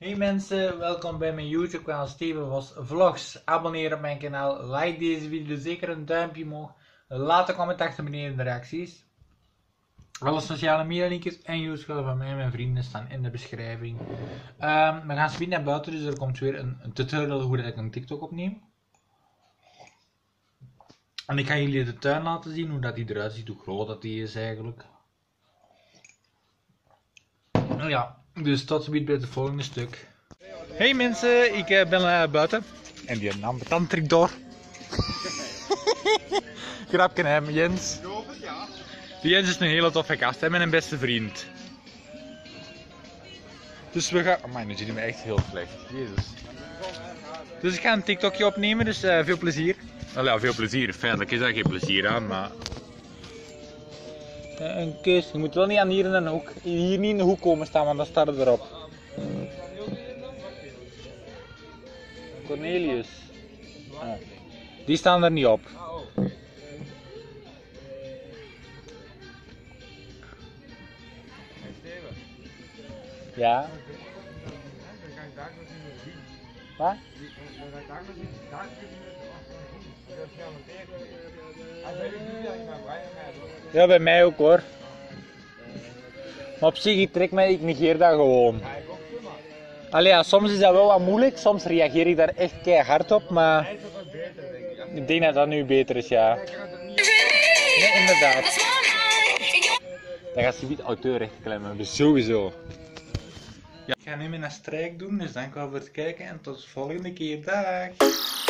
Hey mensen, welkom bij mijn YouTube kanaal Steven Vos Vlogs. Abonneer op mijn kanaal, like deze video, zeker een duimpje omhoog. Laat een comment achter beneden in de reacties. Alle sociale media linkjes en YouTube van mij en mijn vrienden staan in de beschrijving. We gaan speed naar buiten, dus er komt weer een tutorial hoe ik een TikTok opneem. En ik ga jullie de tuin laten zien, hoe dat die eruit ziet, hoe groot dat die is eigenlijk. Nou ja, dus tot ziens bij het volgende stuk. Hey mensen, ik ben buiten. En die nam de tandtrik door. Grapje hem, Jens. Die Jens is een hele toffe gast, hè, mijn beste vriend. Dus we gaan... Oh man, nu ziet hij me echt heel slecht. Jezus. Dus ik ga een TikTokje opnemen, dus veel plezier. Nou ja, veel plezier. Feitelijk is daar geen plezier aan, maar... Een kus. Je moet wel niet aan hier in de hoek. Hier niet in de hoek komen staan, want dan staat het erop. Cornelius. Oh. Die staan er niet op. Ja. Wat? Ja, bij mij ook hoor. Maar op zich, ik negeer dat gewoon. Allee, ja, soms is dat wel wat moeilijk, soms reageer ik daar echt keihard op, maar ik denk dat dat nu beter is, ja. Nee, inderdaad. Dan gaat ze niet auteurrecht klemmen hebben, sowieso. Ja. Ik ga nu mijn strijk doen, dus dankjewel voor het kijken en tot de volgende keer. Dag!